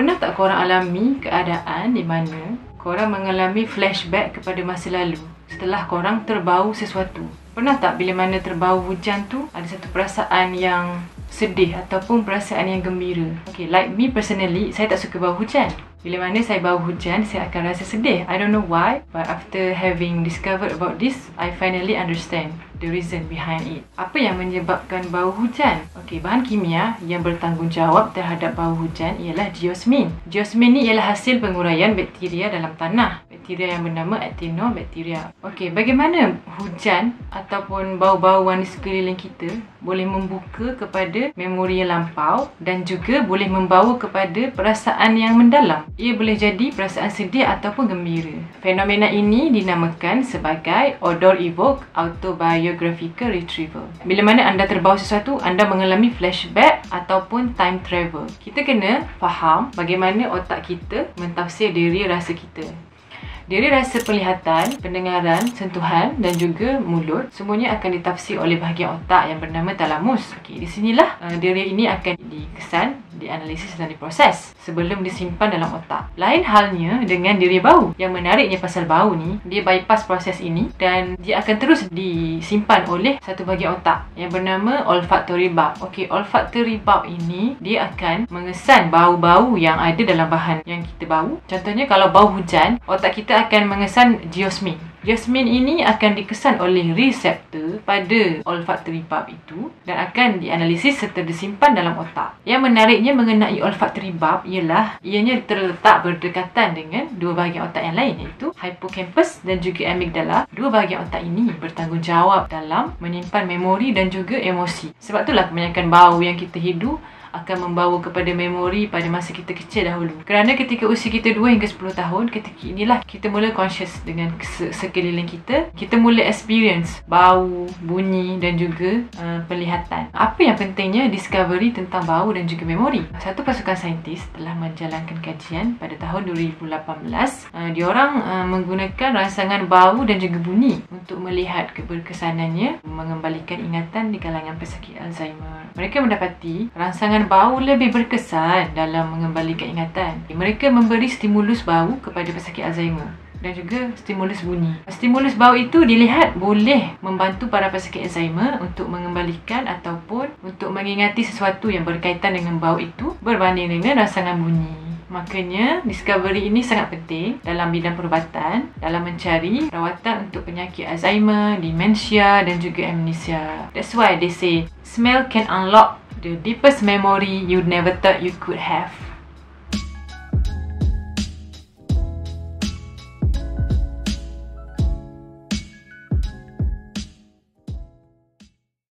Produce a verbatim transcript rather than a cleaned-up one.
Pernah tak korang alami keadaan di mana korang mengalami flashback kepada masa lalu setelah korang terbau sesuatu? Pernah tak bila mana terbau hujan tu ada satu perasaan yang sedih ataupun perasaan yang gembira? Okay, like me personally, saya tak suka bau hujan. Bila mana saya bau hujan, saya akan rasa sedih. I don't know why, but after having discovered about this, I finally understand the reason behind it. Apa yang menyebabkan bau hujan? Okey, bahan kimia yang bertanggungjawab terhadap bau hujan ialah geosmin. Geosmin ni ialah hasil penguraian bakteria dalam tanah. Bakteria yang bernama Actinobacteria. Okey, bagaimana hujan ataupun bau-bauan di sekeliling kita boleh membuka kepada memori yang lampau dan juga boleh membawa kepada perasaan yang mendalam. Ia boleh jadi perasaan sedih ataupun gembira. Fenomena ini dinamakan sebagai odor evoke autobiographical retrieval. Bila mana anda terbau sesuatu, anda mengalami flashback ataupun time travel. Kita kena faham bagaimana otak kita mentafsir diri rasa kita. Diri rasa penglihatan, pendengaran, sentuhan dan juga mulut semuanya akan ditafsir oleh bahagian otak yang bernama talamus. Okey, di sinilah uh, diri ini akan dikesan, dianalisis dan diproses sebelum disimpan dalam otak. Lain halnya dengan diri bau. Yang menariknya pasal bau ni, dia bypass proses ini dan dia akan terus disimpan oleh satu bahagian otak yang bernama olfactory bulb. Okey, olfactory bulb ini dia akan mengesan bau-bau yang ada dalam bahan yang kita bau. Contohnya kalau bau hujan, otak kita akan mengesan geosmin. Geosmin ini akan dikesan oleh reseptor pada olfactory bulb itu dan akan dianalisis serta disimpan dalam otak. Yang menariknya mengenai olfactory bulb ialah ianya terletak berdekatan dengan dua bahagian otak yang lain, iaitu hippocampus dan juga amygdala. Dua bahagian otak ini bertanggungjawab dalam menyimpan memori dan juga emosi. Sebab itulah kebanyakan bau yang kita hidu akan membawa kepada memori pada masa kita kecil dahulu. Kerana ketika usia kita dua hingga sepuluh tahun, ketika inilah kita mula conscious dengan sekeliling kita. Kita mula experience bau, bunyi dan juga uh, penglihatan. Apa yang pentingnya discovery tentang bau dan juga memori? Satu pasukan saintis telah menjalankan kajian pada tahun dua ribu lapan belas. Uh, diorang uh, menggunakan rangsangan bau dan juga bunyi untuk melihat keberkesanannya mengembalikan ingatan di kalangan pesakit Alzheimer. Mereka mendapati rangsangan bau lebih berkesan dalam mengembalikan ingatan. Mereka memberi stimulus bau kepada pesakit Alzheimer dan juga stimulus bunyi. Stimulus bau itu dilihat boleh membantu para pesakit Alzheimer untuk mengembalikan ataupun untuk mengingati sesuatu yang berkaitan dengan bau itu berbanding dengan rangsangan bunyi. Makanya, discovery ini sangat penting dalam bidang perubatan, dalam mencari rawatan untuk penyakit Alzheimer, demensia dan juga amnesia. That's why they say, smell can unlock the deepest memory you never thought you could have.